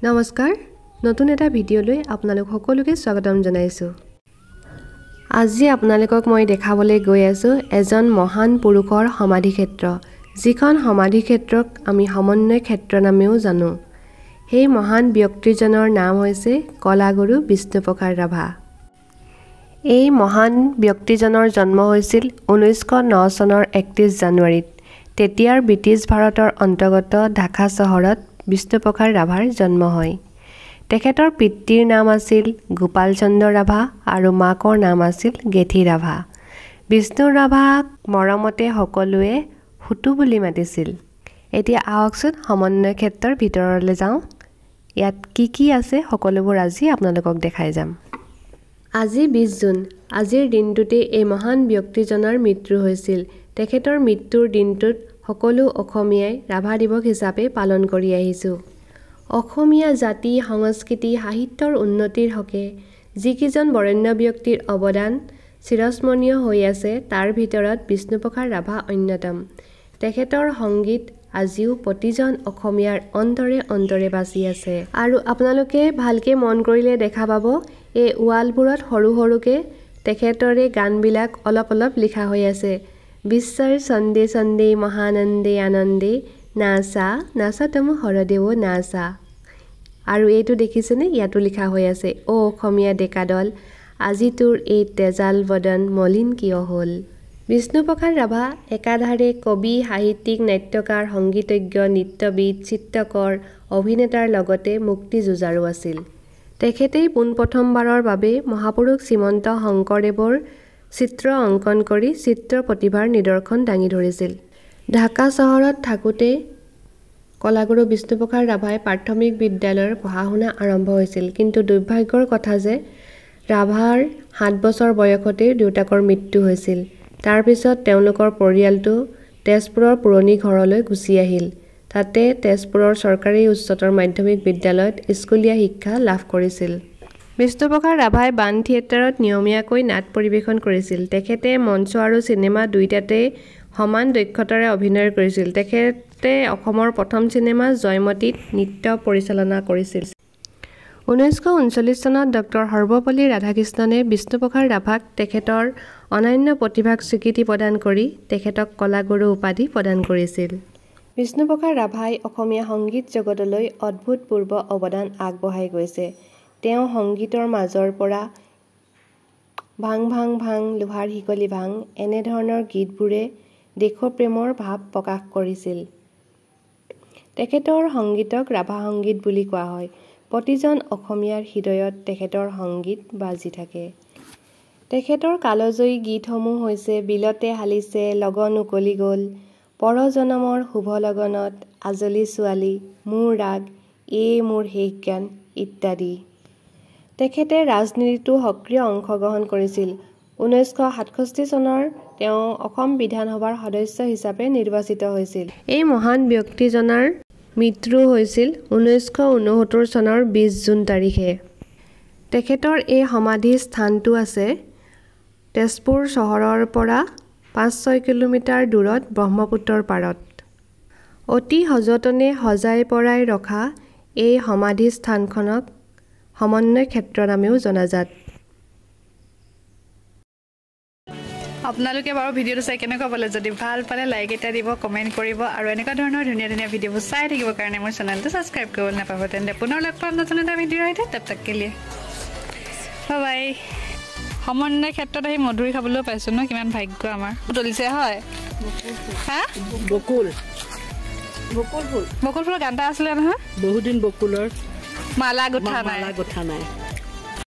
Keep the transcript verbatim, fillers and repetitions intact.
নমস্কাৰ নতুন এটা ভিডিঅলৈ আপোনালোক সকলোকে স্বাগতম জনাইছো আজি আপোনালোকক মই দেখাবলৈ গৈ আছো এজন মহান পুৰুষৰ সমাধি ক্ষেত্ৰ যিখন সমাধি ক্ষেত্ৰক আমি সমন্বয় ক্ষেত্ৰ নামেও জানো সেই মহান ব্যক্তিজনৰ নাম হৈছে কলাগুৰু বিষ্ণুপ্ৰসাদৰাভা এই মহান ব্যক্তিজনৰ জন্ম হৈছিল ঊনৈছশ ন চনৰ একত্ৰিছ জানুৱাৰীত তেতিয়াৰ ব্ৰিটিছ ভাৰতৰ অন্তৰ্গত ঢাকা চহৰত বিষ্ণুপ্ৰসাদৰাভাৰ জন্ম হয় তেখেতৰ পিতৃৰ নাম আছিল গোপাল চন্দ্ৰ ৰাভা আৰু মাকৰ নাম আছিল গেঠি ৰাভা বিষ্ণু ৰাভাক মৰমতে সকলোৱে হুতু বুলি মাতিছিল এতিয়া আহকচোন সমন্বয় ক্ষেত্ৰৰ ভিতৰলৈ যাওঁ ইয়াত কি কি আছে সকলোবোৰ আজি আপোনালোকক দেখাই যাম আজি বিশ জুন আজিৰ দিনটোতে এই মহান ব্যক্তিজনৰ মৃত্যু হৈছিল তেখেতৰ মৃত্যুৰ দিনটোত সকলো অসমীয়াই ৰাভা দিৱস হিচাপে পালন কৰি আহিছো অসমীয়া জাতি সংস্কৃতি সাহিত্যৰ উন্নতিৰ হকে যিকিজন বৰেণ্য ব্যক্তিৰ অৱদান চিৰস্মৰণীয় হৈ আছে তাৰ ভিতৰত বিষ্ণুপ্ৰসাদৰাভা অন্যতম তেখেতৰ সংগীত আজিও প্ৰতিজন অসমীয়াৰ অন্তৰে অন্তৰে বাজি আছে আৰু আপোনালোকে ভালকে মন কৰিলে দেখা পাব এই ওৱালবোৰত সৰু সৰুকে তেখেতৰে গানবিলাক অলপ অলপ লিখা হৈ আছে বিশ্বৰ সন্দে সন্দে মহানন্দে আনন্দে নাচা নাচা তুমি হৰদেৱ নাচা আৰু এইটো দেখিছেনে ইয়াতো লিখা হৈ আছে ও অসমীয়া ডেকাদল আজি তোৰ এই তেজাল বদন মলিন কিয় হ'ল বিষ্ণুপ্ৰসাদৰাভা একাধাৰে কবি সাহিত্যিক নাট্যকাৰ সংগীতজ্ঞ নৃত্যবিদ চিত্ৰকৰ অভিনেতাৰ লগতে মুক্তি যুঁজাৰু আছিল তেখেতেই পোনপ্ৰথমবাৰৰ বাবে মহাপুৰুষ শ্ৰীমন্ত শংকৰদেৱৰ চিত্ৰ অংকন কৰি চিত্ৰ প্ৰতিভাৰ নিদৰ্শন দাঙি ধৰিছিল ঢাকা চহৰত থাকোঁতে কলাগুৰু বিষ্ণুপ্ৰসাদৰাভাই প্ৰাথমিক বিদ্যালয়ৰ পঢ়া শুনা আৰম্ভ হৈছিল কিন্তু দুৰ্ভাগ্যৰ কথা যে ৰাভাৰ সাত বছৰ বয়সতে দেউতাকৰ মৃত্যু হৈছিল তাৰ পিছত তেওঁলোকৰ পৰিয়ালটো তেজপুৰৰ পুৰণি ঘৰলৈ গুচি আহিল তাতে তেজপুৰৰ চৰকাৰী উচ্চতৰ মাধ্যমিক বিদ্যালয়ত স্কুলীয়া শিক্ষা লাভ কৰিছিল বিষ্ণুপ্ৰসাদৰাভাই বাণ থিয়েটাৰত নিয়মীয়াকৈ নাট পৰিৱেশন কৰিছিল তেখেতে মঞ্চ আৰু চিনেমা দুয়োটাতে সমান দক্ষতাৰে অভিনয় কৰিছিল তেখেতে অসমৰ প্ৰথম চিনেমা জয়মতীত নৃত্য পৰিচালনা কৰিছিল ঊনৈছশ ঊনচল্লিছ চনত ডক্টৰ সৰ্বপল্লী ৰাধাকৃষ্ণনে বিষ্ণুপ্ৰসাদৰাভাক তেখেতৰ অনন্য প্ৰতিভাক স্বীকৃতি প্ৰদান কৰি তেখেতক কলাগুৰু উপাধি প্ৰদান কৰিছিল বিষ্ণুপ্ৰসাদৰাভাই অসমীয়া সংগীত জগতলৈ অভূতপূৰ্ব অৱদান আগবঢ়াই গৈছে তেওঁ সংগীতৰ মাজৰ পৰা ভাং ভাং ভাং লোহাৰ শিকলি ভাং এনেধৰণৰ গীতবোৰে দেশপ্ৰেমৰ ভাৱ প্ৰকাশ কৰিছিল তেখেতৰ সংগীতক ৰাভা সংগীত বুলি কোৱা হয় প্ৰতিজন অসমীয়াৰ হৃদয়ত তেখেতৰ সংগীত বাজি থাকে তেখেতৰ কালজয়ী গীতসমূহ হৈছে বিলতে হালিছে লগন উকলি গ'ল পৰজনমৰ শুভ লগনত আজলি ছোৱালী মোৰ ৰাগ এই মোৰ শেষ গান ইত্যাদি তেখেতে ৰাজনীতিতো সক্ৰিয় অংশগ্ৰহণ কৰিছিল ঊনৈছশ সাতষষ্ঠি চনৰ তেওঁ অসম বিধানসভাৰ সদস্য হিচাপে নিৰ্বাচিত হৈছিল এই মহান ব্যক্তিজনৰ মৃত্যু হৈছিল ঊনৈছশ ঊনসত্তৰ চনৰ বিশ জুন তাৰিখে তেখেতৰ এই সমাধি স্থানটো আছে তেজপুৰ চহৰৰ পৰা পাঁচ ছয় কিলোমিটাৰ দূৰত ব্ৰহ্মপুত্ৰৰ পাৰত অতি সযতনে সজাই পৰাই ৰখা এই সমাধি স্থানখনক সমন্বয় ক্ষেত্ৰ নামেও জনাজাত আপোনালোকে বাৰু ভিডিঅ'টো চাই কেনেকুৱা পালে যদি ভাল পালে লাইক এটা দিব কমেণ্ট কৰিব আৰু এনেকুৱা ধৰণৰ ধুনীয়া ধুনীয়া ভিডিঅ'বোৰ চাই থাকিবৰ কাৰণে মোৰ চেনেলটো ছাবস্ক্ৰাইব কৰিব নাপাব তেন্তে পুনৰ লগ পাম নতুন এটা ভিডিঅ'ৰ সৈতে তব তক কে লিয়ে বাই বাই সমন্বয় ক্ষেত্ৰত আহি মধুৰি খাবলৈও পাইছোঁ ন কিমান ভাগ্য আমাৰ তুলিছে হয় হা বকুল বকুল ফুল বকুল ফুলৰ গান এটা আছিলে নহয় বহুদিন বকুলৰ মালা গুঠা নাই মালা গুঠা নাই